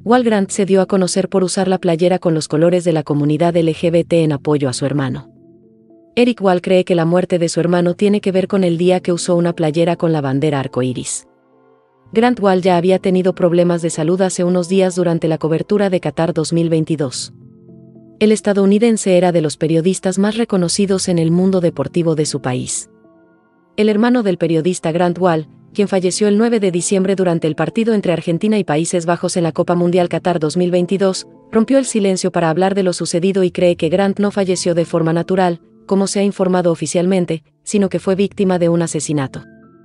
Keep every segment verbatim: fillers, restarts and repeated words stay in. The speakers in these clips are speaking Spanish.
Wall Grant se dio a conocer por usar la playera con los colores de la comunidad L G B T en apoyo a su hermano. Eric Wall cree que la muerte de su hermano tiene que ver con el día que usó una playera con la bandera arcoíris. Grant Wall ya había tenido problemas de salud hace unos días durante la cobertura de Qatar dos mil veintidós. El estadounidense era de los periodistas más reconocidos en el mundo deportivo de su país. El hermano del periodista Grant Wall, quien falleció el nueve de diciembre durante el partido entre Argentina y Países Bajos en la Copa Mundial Qatar dos mil veintidós, rompió el silencio para hablar de lo sucedido y cree que Grant no falleció de forma natural, como se ha informado oficialmente, sino que fue víctima de un asesinato.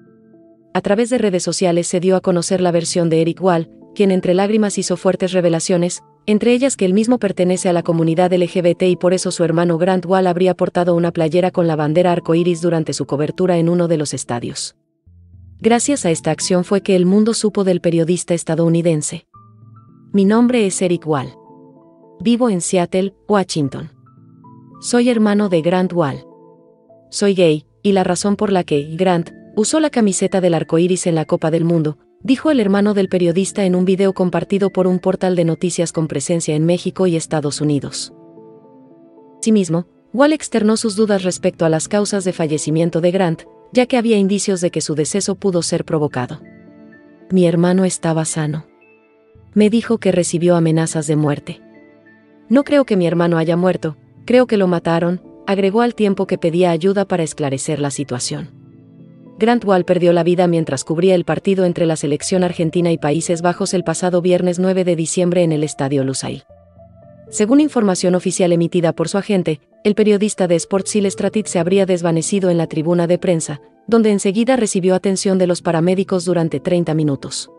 A través de redes sociales se dio a conocer la versión de Eric Wall, quien entre lágrimas hizo fuertes revelaciones, entre ellas que él mismo pertenece a la comunidad L G B T y por eso su hermano Grant Wall habría portado una playera con la bandera arcoíris durante su cobertura en uno de los estadios. Gracias a esta acción fue que el mundo supo del periodista estadounidense. Mi nombre es Eric Wall. Vivo en Seattle, Washington. Soy hermano de Grant Wall. Soy gay, y la razón por la que Grant usó la camiseta del arcoíris en la Copa del Mundo, dijo el hermano del periodista en un video compartido por un portal de noticias con presencia en México y Estados Unidos. Asimismo, Wall externó sus dudas respecto a las causas de fallecimiento de Grant, ya que había indicios de que su deceso pudo ser provocado. Mi hermano estaba sano. Me dijo que recibió amenazas de muerte. No creo que mi hermano haya muerto, creo que lo mataron, agregó al tiempo que pedía ayuda para esclarecer la situación. Grant Wall perdió la vida mientras cubría el partido entre la selección argentina y Países Bajos el pasado viernes nueve de diciembre en el Estadio Lusail. Según información oficial emitida por su agente, el periodista de Sports Illustrated se habría desvanecido en la tribuna de prensa, donde enseguida recibió atención de los paramédicos durante treinta minutos.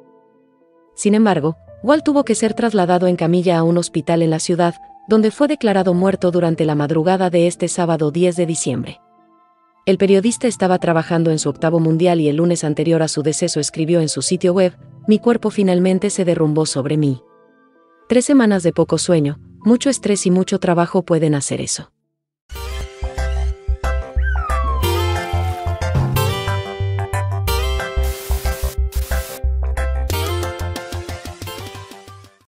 Sin embargo, Wall tuvo que ser trasladado en camilla a un hospital en la ciudad, donde fue declarado muerto durante la madrugada de este sábado diez de diciembre. El periodista estaba trabajando en su octavo mundial y el lunes anterior a su deceso escribió en su sitio web: mi cuerpo finalmente se derrumbó sobre mí. Tres semanas de poco sueño, mucho estrés y mucho trabajo pueden hacer eso.